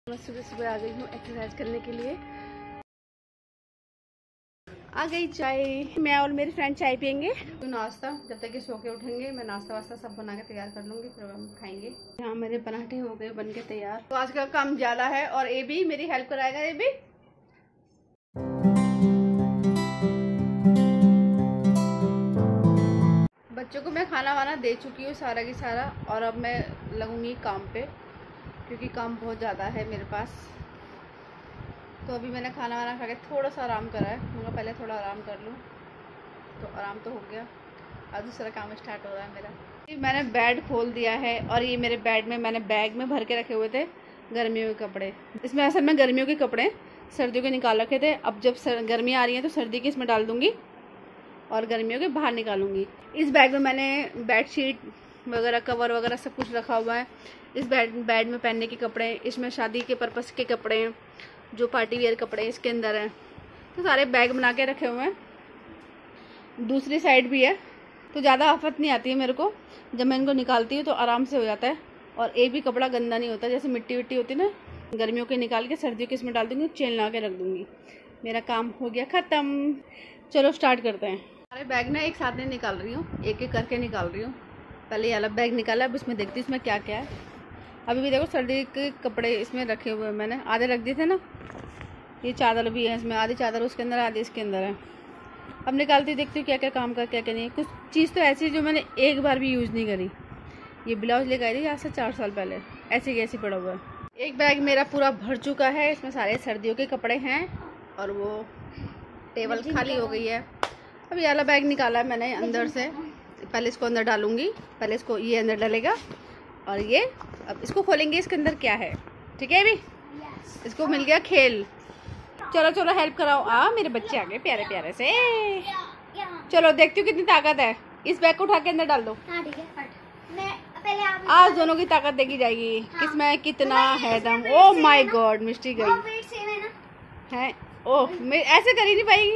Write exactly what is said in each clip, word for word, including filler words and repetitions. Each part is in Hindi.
मैं सुबह सुबह आ गई हूँ एक्सरसाइज करने के लिए। आ गई चाय। मैं और मेरी फ्रेंड चाय पियेंगे। तो नाश्ता जब तक ये सो के उठेंगे मैं नाश्ता वास्ता सब बना के तैयार कर लूँगी, फिर हम खाएंगे। यहाँ मेरे पराठे हो गए बन के तैयार। तो आज का काम ज्यादा है और ये भी मेरी हेल्प कराएगा। ये भी बच्चों को मैं खाना वाना दे चुकी हूँ सारा की सारा, और अब मैं लगूंगी काम पे क्योंकि काम बहुत ज़्यादा है मेरे पास। तो अभी मैंने खाना वाना खा के थोड़ा सा आराम करा है। मैं पहले थोड़ा आराम कर लूँ, तो आराम तो हो गया। अब दूसरा काम स्टार्ट हो रहा है मेरा। मैंने बेड खोल दिया है और ये मेरे बेड में मैंने बैग में भर के रखे हुए थे गर्मियों के कपड़े। इसमें असल में गर्मियों के कपड़े सर्दियों के निकाल रखे थे। अब जब सर, गर्मी आ रही है तो सर्दी के इसमें डाल दूँगी और गर्मियों के बाहर निकालूंगी। इस बैग में मैंने बेडशीट वगैरह कवर वगैरह सब कुछ रखा हुआ है। इस बेड बेड में पहनने के कपड़े, इसमें शादी के पर्पस के कपड़े, जो पार्टी वेयर कपड़े इसके अंदर हैं। तो सारे बैग बना के रखे हुए हैं। दूसरी साइड भी है, तो ज़्यादा आफत नहीं आती है मेरे को। जब मैं इनको निकालती हूँ तो आराम से हो जाता है और एक भी कपड़ा गंदा नहीं होता। जैसे मिट्टी विट्टी होती है ना, गर्मियों के निकाल के सर्दियों के इसमें डाल दूँगी, चेन लगा के रख दूँगी। मेरा काम हो गया ख़त्म। चलो स्टार्ट करते हैं। सारे बैग ना एक साथ नहीं निकाल रही हूँ, एक एक करके निकाल रही हूँ। पहले ये अलग बैग निकाला, अब इसमें देखती हूँ इसमें क्या क्या है। अभी भी देखो सर्दी के कपड़े इसमें रखे हुए हैं मैंने, आधे रख दिए थे ना। ये चादर भी है इसमें, आधी चादर उसके अंदर आधी इसके अंदर है। अब निकालती देखती हूँ क्या क्या काम का क्या क्या नहीं है। कुछ चीज़ तो ऐसी है जो मैंने एक बार भी यूज़ नहीं करी। ये ब्लाउज लेकर आई थी आज से चार साल पहले, ऐसे कैसे पड़ा हुआ है। एक बैग मेरा पूरा भर चुका है, इसमें सारे सर्दियों के कपड़े हैं और वो टेबल खाली हो गई है। अब ये वाला बैग निकाला है मैंने अंदर से। पहले इसको अंदर डालूंगी, पहले इसको ये अंदर डालेगा और ये अब इसको खोलेंगे। इसके अंदर क्या है, ठीक है। अभी इसको मिल गया खेल। चलो चलो हेल्प कराओ। आ मेरे बच्चे आ गए प्यारे प्यारे से। चलो देखती हूँ कितनी ताकत है। इस बैग को उठा के अंदर डाल दो। आज दोनों की ताकत देखी जाएगी किसमें कितना है दम। ओ माय गॉड, मिस्टी गई है। ओह मैं ऐसे कर ही नहीं पाएगी।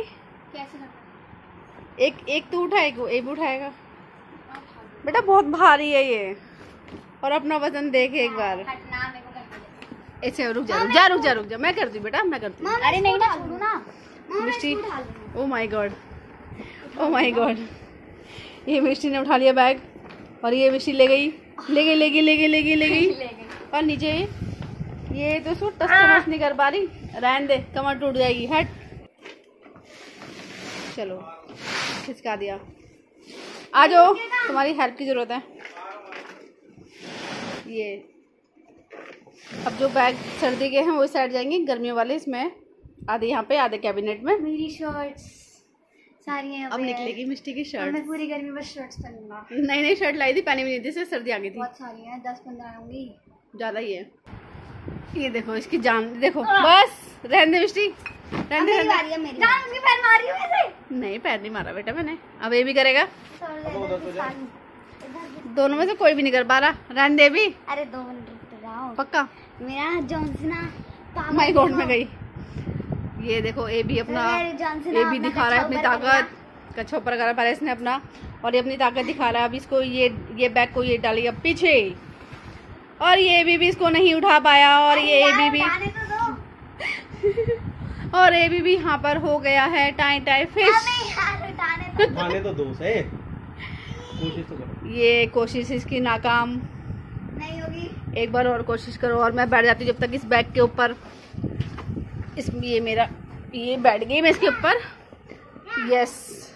एक एक तो उठाएगा, एक उठाएगा। बेटा बहुत भारी है ये, और अपना वजन देखे एक बार। ऐसे रुक जा रुक जा रुक जा रुक जा मैं करती हूँ बेटा, मैं करती हूँ। अरे नहीं ना, छोड़ो ना Misty. Oh my god, oh my god. ये मिस्टी ने उठा लिया बैग और ये मिस्टी ले गई ले गई ले गई ले गई ले गई ले गई और नीचे ये तो सूट टस टस नहीं कर पा रही। रहने दे, कमर टूट जाएगी। हट। चलो खिसका दिया। आ जाओ, तुम्हारी हेल्प की जरूरत है। ये अब जो बैग सर्दी के हैं वो साइड जाएंगे, गर्मियों वाले इसमें आधे यहाँ पे आधे कैबिनेट में। मेरी शर्ट्स सारी हैं। अब निकलेगी मिस्टी की शर्ट। मैं पूरी गर्मी बस शर्ट्स पहनूंगा। नई नई शर्ट लाई थी, पहनी भी नहीं थी, इससे सर्दी आ गई थी। बहुत सारी हैं, दस पंद्रह होंगी, ज्यादा ही है। ये देखो इसकी जान देखो। बस रहने दे मिस्टी, रहने दे। जान उसकी पैर मार रही हूं ऐसे। नहीं पैर नहीं मारा बेटा मैंने। अब ये भी करेगा। दोनों में से कोई भी नहीं कर पा रहा। रहने दे भी। अरे दो मिनट रुक जाओ। पक्का मेरा जॉनसना माई गॉड में गई। ये देखो ये भी अपना ये भी दिखा रहा है अपनी ताकत। कच्छा ऊपर करा पहले इसने अपना, और ये अपनी ताकत दिखा रहा है। अब इसको ये ये बैग को ये डालिए पीछे, और ये भी, भी इसको नहीं उठा पाया। और ये भी भी और ये भी भी यहाँ पर हो गया है टाई टाई फिश। तो दो से कोशिश तो करो। ये कोशिश इसकी नाकाम नहीं होगी। एक बार और कोशिश करो और मैं बैठ जाती हूँ जब तक इस बैग के ऊपर। इस ये मेरा ये बैठ गई मैं इसके ऊपर। यस,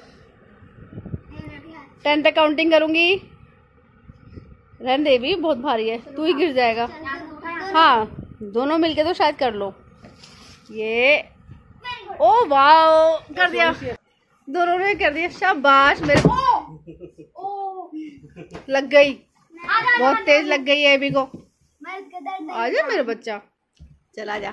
टेन तक काउंटिंग करूंगी। रहने दे भी, बहुत भारी है, तू ही गिर जाएगा। हाँ दोनों मिलके तो शायद कर लो। ये ओ वाओ कर दिया, दोनों ने कर दिया। शाबाश मेरे को लग गई, बहुत तेज लग गई है अभी को। आजा मेरा बच्चा, चला जा।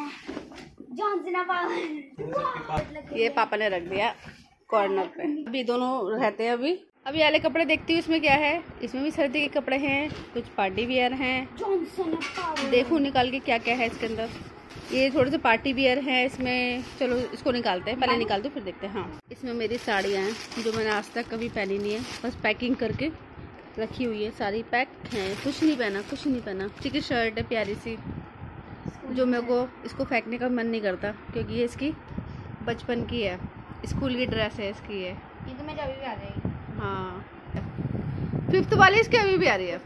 ये पापा ने रख दिया कॉर्नर पे। अभी दोनों रहते हैं। अभी अभी वाले कपड़े देखती हूँ इसमें क्या है। इसमें भी सर्दी के कपड़े हैं, कुछ पार्टी वियर हैं। देखो निकाल के क्या क्या है इसके अंदर। ये थोड़े से पार्टी वियर है इसमें। चलो इसको निकालते हैं, पहले निकाल दो फिर देखते हैं। हाँ इसमें मेरी साड़ियाँ हैं जो मैंने आज तक कभी पहनी नहीं है, बस पैकिंग करके रखी हुई है। सारी पैक हैं, कुछ नहीं पहना कुछ नहीं पहना। ठीक है, शर्ट है प्यारी सी, जो मेरे को इसको फेंकने का मन नहीं करता, क्योंकि ये इसकी बचपन की है, स्कूल की ड्रेस है इसकी है। ये तो मेरे अभी भी आ जाएगी। हाँ, फिफ्थ वाली इसकी अभी भी आ रही है।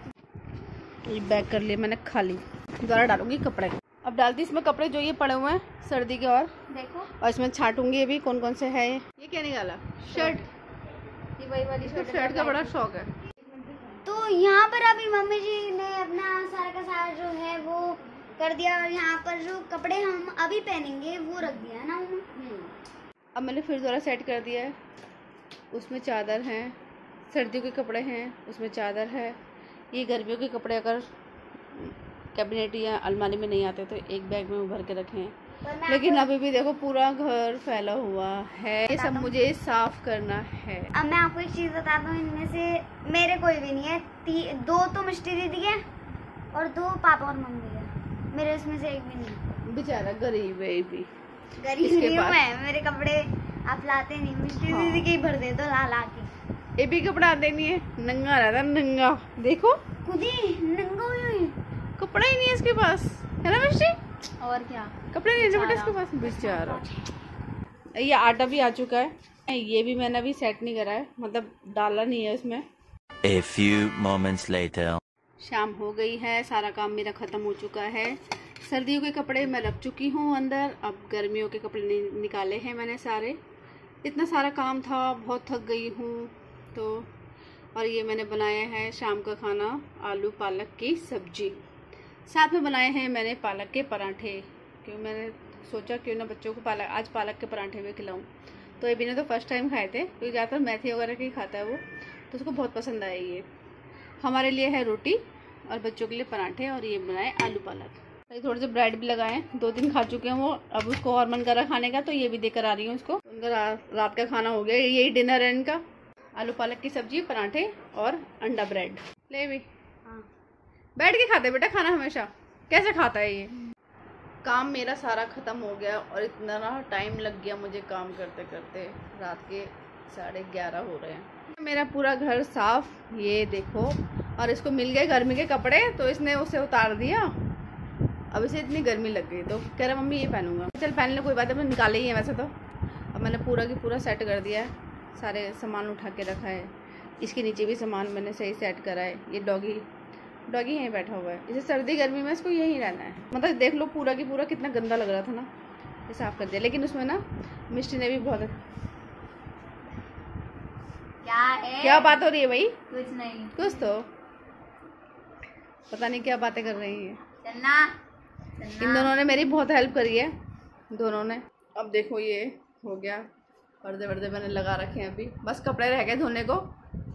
ये बैग कर लिए मैंने खाली, दोबारा डालूंगी कपड़े। अब डालती इसमें कपड़े जो ये पड़े हुए हैं सर्दी के, और देखो, और इसमें छाटूंगी ये भी कौन कौन से है। ये क्या निकाला? शर्ट। ये वही वाली इसको शर्ट का बड़ा शौक है। तो यहाँ पर अभी मम्मी जी ने अपना सारा का सारा जो है वो कर दिया, और यहाँ पर जो कपड़े हम अभी पहनेंगे वो रख दिया है ना मम्मी। अब मैंने फिर दोबारा सेट कर दिया है। उसमें चादर हैं, सर्दियों के कपड़े हैं, उसमें चादर है। ये गर्मियों के कपड़े अगर कैबिनेट या अलमारी में नहीं आते तो एक बैग में भर के रखे हैं, लेकिन अभी भी देखो पूरा घर फैला हुआ है। ये सब मुझे साफ करना है। अब मैं आपको एक चीज बता दूं, इनमें से मेरे कोई भी नहीं है। ती, दो तो मिष्टी दीदी है और दो पापा और मम्मी है, मेरे इसमें से एक भी नहीं है। बेचारा गरीब है ये भी। गरीब नहीं हूँ मैं, मेरे कपड़े आप लाते नहीं, मिष्टी हाँ। दीदी के ही भर दे दो ला ला के। ये भी कपड़ा आते नहीं है, नंगा रहता नंगा। देखो खुद ही नंगा हुई हुई। कपड़ा ही नहीं है इसके पास, है ना मिष्टी? और क्या, कपड़े नहीं है इसके पास, बेचारा। ये आटा भी आ चुका है, ये भी मैंने अभी सेट नहीं करा है, मतलब डाला नहीं है उसमें। A few moments later. शाम हो गई है, सारा काम मेरा ख़त्म हो चुका है। सर्दियों के कपड़े मैं रख चुकी हूँ अंदर, अब गर्मियों के कपड़े नि, निकाले हैं मैंने सारे। इतना सारा काम था, बहुत थक गई हूँ तो। और ये मैंने बनाया है शाम का खाना, आलू पालक की सब्जी। साथ में बनाए हैं मैंने पालक के पराठे, क्योंकि मैंने सोचा क्यों ना बच्चों को पालक आज पालक के पराठे भी खिलाऊं। तो ये भी ने तो फर्स्ट टाइम खाए थे, क्योंकि ज़्यादातर मेथी वगैरह के ही खाता है वो, तो उसको बहुत पसंद आया ये। हमारे लिए है रोटी और बच्चों के लिए पराठे, और ये बनाए आलू पालक। थोड़े से ब्रेड भी लगाए, दो दिन खा चुके हैं वो, अब उसको और मन कर रहा खाने का, तो ये भी देकर आ रही हूँ उसको। उनका रा, रात का खाना हो गया, यही डिनर है इनका। आलू पालक की सब्जी, पराठे और अंडा ब्रेड। ले भी हाँ। बैठ के खाते बेटा खाना हमेशा, कैसे खाता है ये? काम मेरा सारा ख़त्म हो गया, और इतना टाइम लग गया मुझे काम करते करते, रात के साढ़े ग्यारह हो रहे हैं। मेरा पूरा घर साफ, ये देखो। और इसको मिल गए गर्मी के कपड़े, तो इसने उसे उतार दिया। अब इसे इतनी गर्मी लग गई तो कह रहा मम्मी ये पहनूंगा। चल पहन ले, कोई बात है, मैंने निकाले ही है वैसे तो। अब मैंने पूरा की पूरा सेट कर दिया है, सारे सामान उठा के रखा है। इसके नीचे भी सामान मैंने सही सेट करा है। ये डॉगी डॉगी यहीं बैठा हुआ है, इसे सर्दी गर्मी में इसको यहीं रहना है। मतलब देख लो पूरा की पूरा कितना गंदा लग रहा था ना, ये साफ कर दिया। लेकिन उसमें ना मिष्टी ने भी बहुत। क्या है, क्या बात हो रही है भाई? कुछ नहीं, कुछ तो पता नहीं क्या बातें कर रही है। चलना, चलना। इन दोनों ने मेरी बहुत हेल्प करी है, दोनों ने। अब देखो ये हो गया, पर्दे वर्दे मैंने लगा रखे हैं, अभी बस कपड़े रह गए धोने को।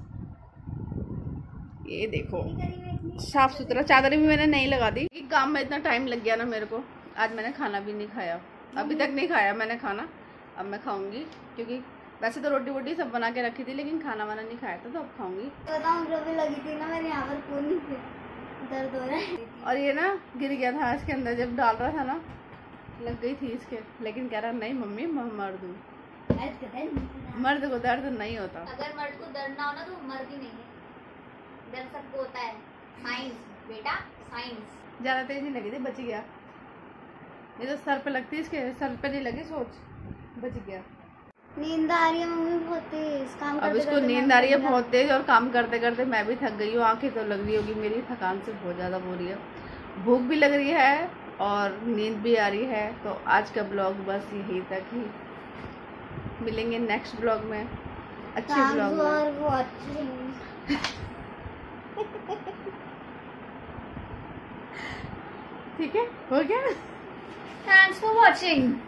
ये देखो साफ सुथरा, चादर भी मैंने नहीं लगा दी। काम में इतना टाइम लग गया ना मेरे को। आज मैंने खाना भी नहीं खाया, अभी तक नहीं खाया मैंने खाना। अब मैं खाऊंगी, क्योंकि वैसे तो रोटी वोटी सब बना के रखी थी, लेकिन खाना वाना नहीं खाया था, तो अब खाऊंगी। बताऊं जो भी लगी थी ना मेरे यहाँ पर पूरी दर्द हो रहा है। और ये ना गिर गया था इसके अंदर, जब डाल रहा था ना लग गई थी इसके, लेकिन कह रहा नहीं मम्मी मैं मर दूँ। मर्द को दर्द नहीं होता। अगर मर्द को दर्द ना हो ना तो मर्द ही नहीं है, दर्द सबको होता है। साइंस बेटा, साइंस। ज्यादा तेज नहीं लगी थी, बच गया। ये तो सर पे लगती, इसके सर पे नहीं लगी, सोच बच गया। नींद आ रही है मम्मी बहुत तेज, काम अब इसको नींद आ रही है बहुत तेज, और काम करते करते मैं भी थक गई हूँ। आंखें तो लग रही होगी मेरी, थकान से बहुत ज़्यादा हो रही है, भूख भी लग रही है और नींद भी आ रही है। तो आज का ब्लॉग बस यहीं तक ही, मिलेंगे नेक्स्ट ब्लॉग में, अच्छे ब्लॉग में। ठीक है, हो गया। Thanks for watching.